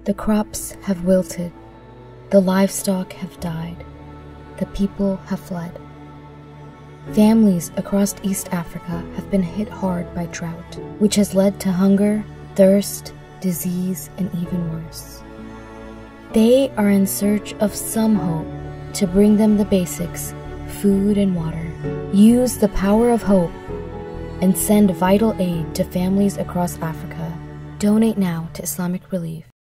The crops have wilted, the livestock have died, the people have fled. Families across East Africa have been hit hard by drought, which has led to hunger, thirst, disease, and even worse. They are in search of some hope to bring them the basics, food and water. Use the power of hope and send vital aid to families across Africa. Donate now to Islamic Relief.